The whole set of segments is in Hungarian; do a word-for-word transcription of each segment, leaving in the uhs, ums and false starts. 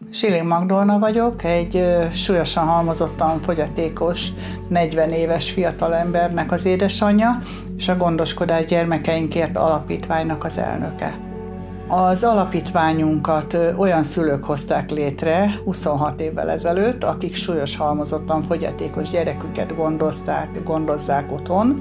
Schilling Magdolna vagyok, egy súlyosan halmozottan fogyatékos, negyven éves fiatalembernek az édesanyja, és a Gondoskodás Gyermekeinkért Alapítványnak az elnöke. Az alapítványunkat olyan szülők hozták létre huszonhat évvel ezelőtt, akik súlyos halmozottan fogyatékos gyereküket gondozták, gondozzák otthon.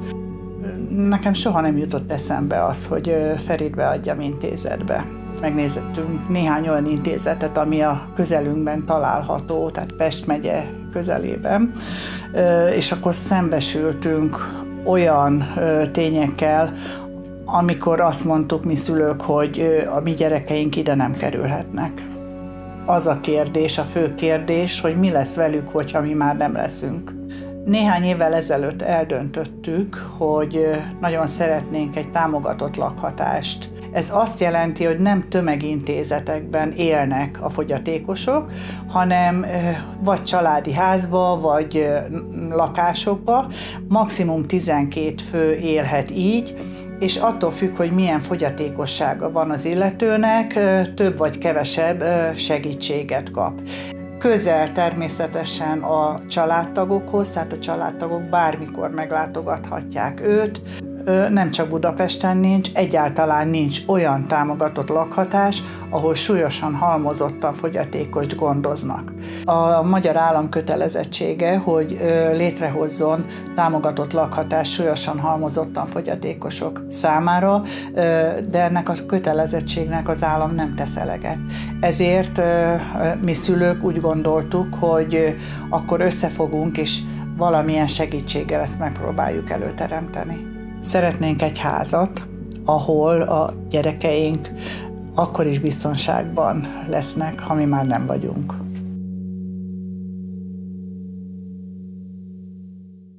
Nekem soha nem jutott eszembe az, hogy Ferit beadjam intézetbe. Megnézettünk néhány olyan intézetet, ami a közelünkben található, tehát Pest megye közelében, és akkor szembesültünk olyan tényekkel, amikor azt mondtuk mi szülők, hogy a mi gyerekeink ide nem kerülhetnek. Az a kérdés, a fő kérdés, hogy mi lesz velük, hogyha mi már nem leszünk. Néhány évvel ezelőtt eldöntöttük, hogy nagyon szeretnénk egy támogatott lakhatást. Ez azt jelenti, hogy nem tömegintézetekben élnek a fogyatékosok, hanem vagy családi házba, vagy lakásokba. Maximum tizenkét fő élhet így, és attól függ, hogy milyen fogyatékossága van az illetőnek, több vagy kevesebb segítséget kap. Közel természetesen a családtagokhoz, tehát a családtagok bármikor meglátogathatják őt. Nem csak Budapesten nincs, egyáltalán nincs olyan támogatott lakhatás, ahol súlyosan halmozottan fogyatékost gondoznak. A magyar állam kötelezettsége, hogy létrehozzon támogatott lakhatást súlyosan halmozottan fogyatékosok számára, de ennek a kötelezettségnek az állam nem tesz eleget. Ezért mi szülők úgy gondoltuk, hogy akkor összefogunk, és valamilyen segítséggel ezt megpróbáljuk előteremteni. Szeretnénk egy házat, ahol a gyerekeink akkor is biztonságban lesznek, ha mi már nem vagyunk.